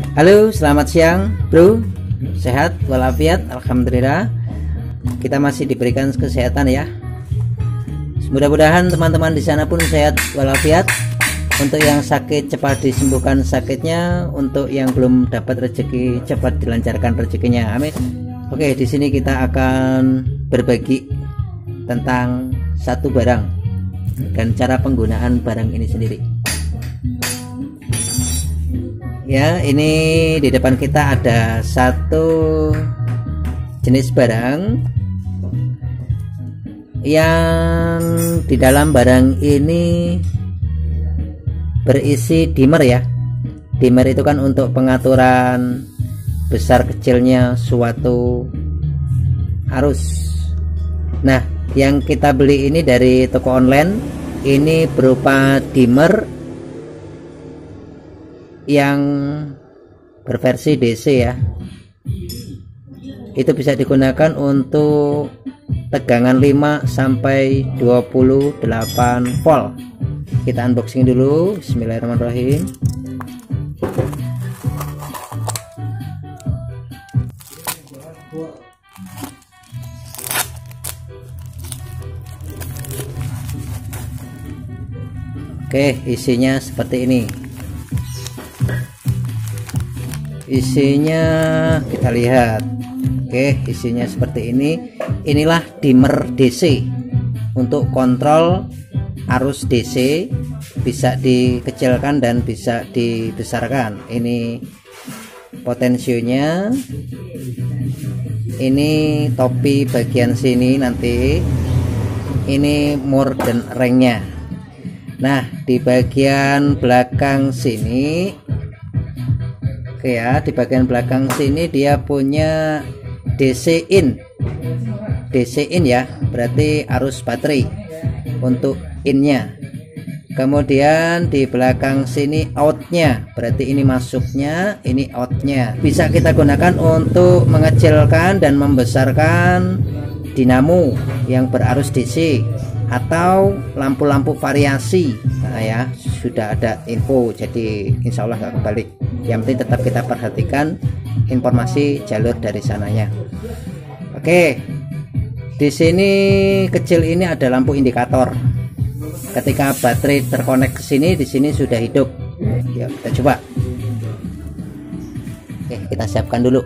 Halo, selamat siang bro. Sehat walafiat, alhamdulillah. Kita masih diberikan kesehatan ya. Mudah-mudahan teman-teman di sana pun sehat walafiat. Untuk yang sakit cepat disembuhkan sakitnya, untuk yang belum dapat rezeki cepat dilancarkan rezekinya. Amin. Oke, di sini kita akan berbagi tentang satu barang dan cara penggunaan barang ini sendiri. Ya, ini di depan kita ada satu jenis barang yang di dalam barang ini berisi dimmer ya. Dimmer itu kan untuk pengaturan besar kecilnya suatu arus. Nah, yang kita beli ini dari toko online ini berupa dimmer yang berversi DC ya. Itu bisa digunakan untuk tegangan 5 sampai 28 volt. Kita unboxing dulu. Bismillahirrahmanirrahim. Oke, isinya seperti ini. Isinya kita lihat. Oke, isinya seperti ini. Inilah dimmer DC untuk kontrol arus DC, bisa dikecilkan dan bisa dibesarkan. Ini potensionya. Ini topi bagian sini nanti. Ini mur dan rengnya. Nah, di bagian belakang sini, oke ya, di bagian belakang sini dia punya DC in. DC in ya, berarti arus baterai untuk innya. Kemudian di belakang sini outnya, berarti ini masuknya, ini outnya. Bisa kita gunakan untuk mengecilkan dan membesarkan dinamo yang berarus DC atau lampu-lampu variasi. Nah ya, sudah ada info, jadi insya Allah nggak kebalik. Yang penting tetap kita perhatikan informasi jalur dari sananya. Oke, di sini kecil ini ada lampu indikator. Ketika baterai terkonek ke sini, di sini sudah hidup. Ya, kita coba. Oke, kita siapkan dulu.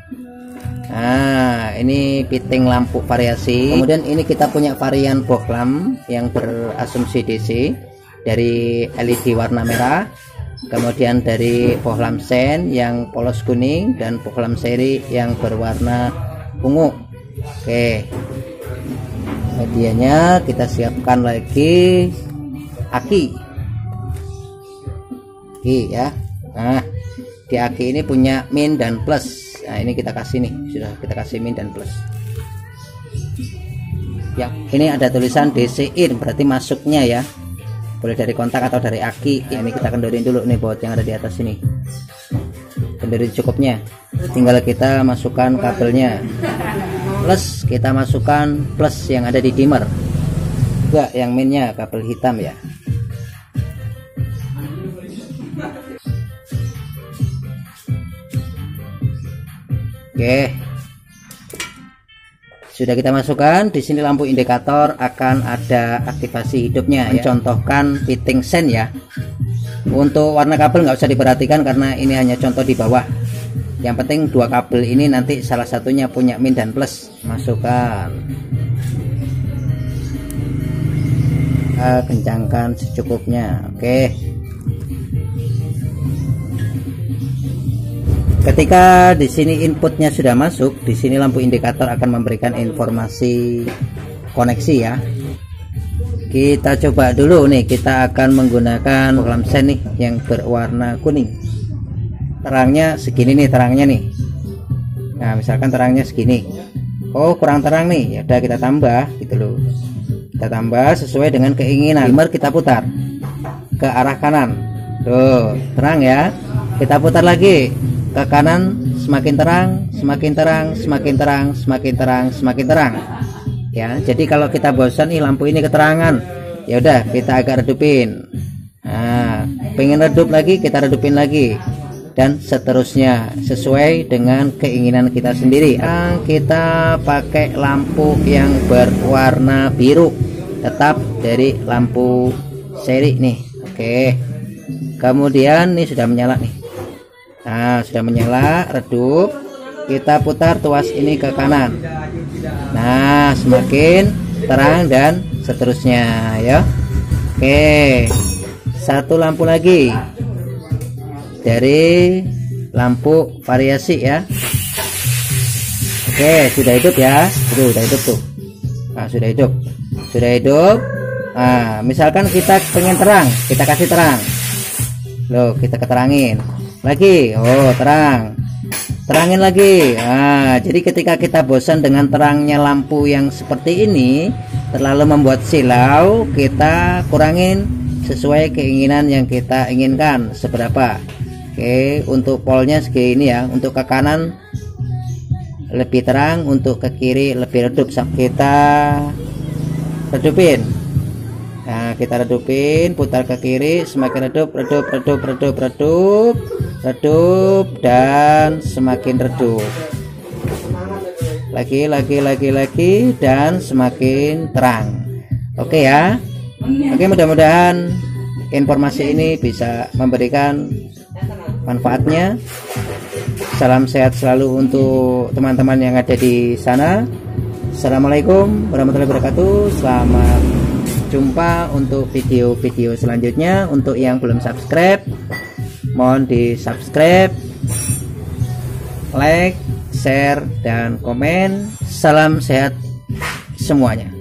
Nah, ini fitting lampu variasi. Kemudian ini kita punya varian box lamp yang berasumsi DC dari LED warna merah. Kemudian dari box lamp sen yang polos kuning dan box lamp seri yang berwarna ungu. Oke. Medianya kita siapkan lagi aki. Ya. Nah, di aki ini punya min dan plus. Nah, ini kita kasih nih, sudah kita kasih min dan plus. Ya, ini ada tulisan DC in, berarti masuknya ya. Boleh dari kontak atau dari aki. Ya, ini kita kendorin dulu nih baut yang ada di atas ini. Kendorin cukupnya. Tinggal kita masukkan kabelnya. Plus kita masukkan plus yang ada di dimmer. Juga yang minnya kabel hitam ya. Oke, sudah kita masukkan. Di sini lampu indikator akan ada aktivasi hidupnya. Mencontohkan fitting sen ya. Untuk warna kabel nggak usah diperhatikan karena ini hanya contoh di bawah. Yang penting dua kabel ini nanti salah satunya punya min dan plus. Masukkan. Kencangkan secukupnya. Oke. Ketika di sini inputnya sudah masuk, di sini lampu indikator akan memberikan informasi koneksi ya. Kita coba dulu nih, kita akan menggunakan lampu sen nih yang berwarna kuning. Terangnya segini nih, terangnya nih. Nah, misalkan terangnya segini. Oh, kurang terang nih. Ya udah kita tambah gitu loh. Kita tambah sesuai dengan keinginan. Dimmer kita putar ke arah kanan. Tuh, terang ya. Kita putar lagi ke kanan, semakin terang, semakin terang, semakin terang, semakin terang, semakin terang. Ya, jadi kalau kita bosan nih lampu ini keterangan, ya udah kita agak redupin. Nah, pengen redup lagi kita redupin lagi. dan seterusnya sesuai dengan keinginan kita sendiri. Kita pakai lampu yang berwarna biru, tetap dari lampu seri nih. Oke, kemudian ini sudah menyala nih. Nah, sudah menyala, redup. Kita putar tuas ini ke kanan. Nah, semakin terang dan seterusnya ya. Oke, satu lampu lagi dari lampu variasi ya. Oke, sudah hidup ya. Sudah hidup tuh. Nah, sudah hidup. Nah, misalkan kita pengen terang, kita kasih terang. Loh, kita keterangin lagi. Oh, terangin lagi. Nah, jadi ketika kita bosan dengan terangnya lampu yang seperti ini, terlalu membuat silau, kita kurangin sesuai keinginan yang kita inginkan seberapa. Oke, untuk polnya segini ya. Untuk ke kanan lebih terang, untuk ke kiri lebih redup. Kita redupin. Nah, kita redupin, putar ke kiri, semakin redup dan semakin redup. Lagi dan semakin terang. Oke ya. Oke, mudah-mudahan informasi ini bisa memberikan manfaatnya. Salam sehat selalu untuk teman-teman yang ada di sana. Assalamualaikum warahmatullahi wabarakatuh. Selamat jumpa untuk video-video selanjutnya. Untuk yang belum subscribe, mohon di subscribe, like, share, dan komen. Salam sehat semuanya.